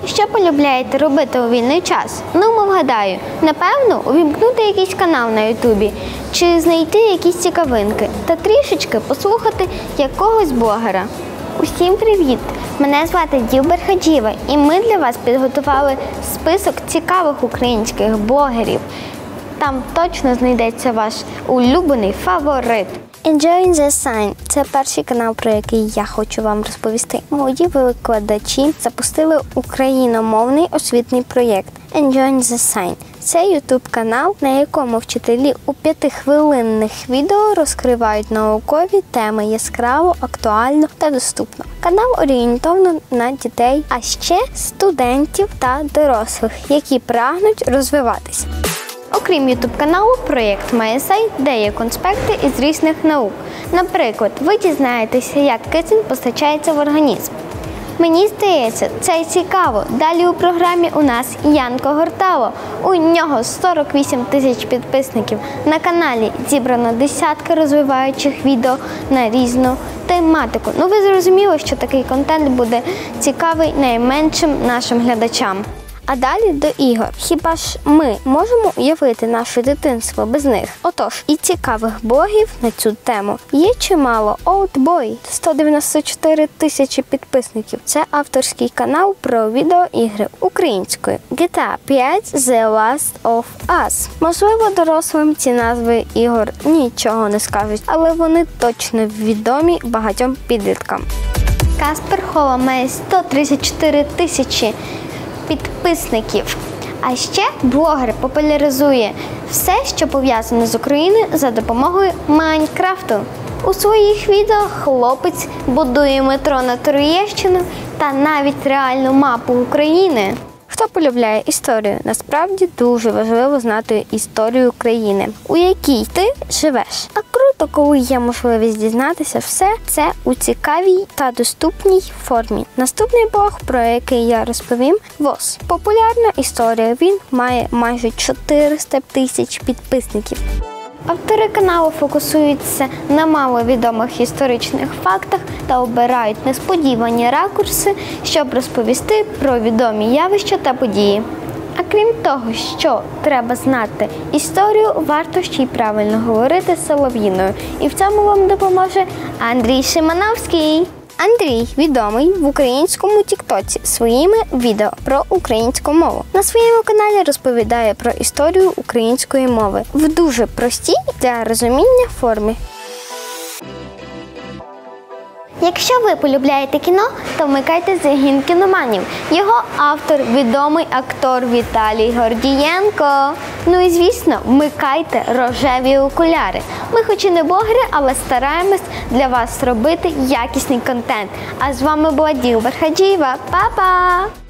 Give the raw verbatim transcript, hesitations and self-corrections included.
Що полюбляєте робити у вільний час? Ну, вгадаю, напевно, увімкнути якийсь канал на ютубі, чи знайти якісь цікавинки, та трішечки послухати якогось блогера. Усім привіт! Мене звати Ділбер Хаджієва, і ми для вас підготували список цікавих українських блогерів. Там точно знайдеться ваш улюблений фаворит. Enjoy the Sign – це перший канал, про який я хочу вам розповісти. Мої викладачі запустили україномовний освітній проєкт Enjoy the Sign. Це ютуб-канал, на якому вчителі у п'ятихвилинних відео розкривають наукові теми яскраво, актуально та доступно. Канал орієнтовано на дітей, а ще студентів та дорослих, які прагнуть розвиватися. Окрім ютуб-каналу, проєкт має сайт, де є конспекти із різних наук. Наприклад, ви дізнаєтеся, як кисень постачається в організм. Мені здається, це цікаво. Далі у програмі у нас Янко Гортало. У нього сорок вісім тисяч підписників. На каналі зібрано десятки розвиваючих відео на різну тематику. Ну ви зрозуміли, що такий контент буде цікавий найменшим нашим глядачам. А далі до ігор. Хіба ж ми можемо уявити наше дитинство без них? Отож, і цікавих блогів на цю тему є чимало. Oldboy – сто дев'яносто чотири тисячі підписників. Це авторський канал про відеоігри українською. джі ті ей п'ять The Last of Us. Можливо, дорослим ці назви ігор нічого не скажуть, але вони точно відомі багатьом підліткам. Каспер Хола має сто тридцять чотири тисячі підписників. А ще блогер популяризує все, що пов'язане з Україною за допомогою Майнкрафту. У своїх відео хлопець будує метро на Троєщину та навіть реальну мапу України. Хто полюбляє історію? Насправді дуже важливо знати історію країни, у якій ти живеш. А круто, коли є можливість дізнатися все це у цікавій та доступній формі. Наступний блог, про який я розповім – ВОЗ. Популярна історія. Він має майже чотириста тисяч підписників. Автори каналу фокусуються на маловідомих історичних фактах та обирають несподівані ракурси, щоб розповісти про відомі явища та події. А крім того, що треба знати історію, варто ще й правильно говорити солов'їною. І в цьому вам допоможе Андрій Шимановський. Андрій відомий в українському тіктоці своїми відео про українську мову. На своєму каналі розповідає про історію української мови в дуже простій для розуміння формі. Якщо ви полюбляєте кіно, то вмикайте «Загін кіноманів». Його автор – відомий актор Віталій Гордієнко. Ну і, звісно, вмикайте рожеві окуляри. Ми хоч і не блогери, але стараємось для вас робити якісний контент. А з вами була Ділбер Хаджієва. Па-па!